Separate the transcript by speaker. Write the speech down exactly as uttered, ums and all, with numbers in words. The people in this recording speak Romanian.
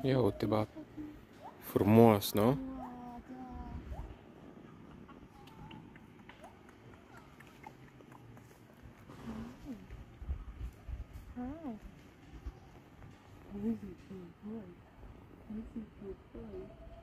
Speaker 1: Ia uite, ba, frumos, nu?
Speaker 2: Hi. This is good. This is good.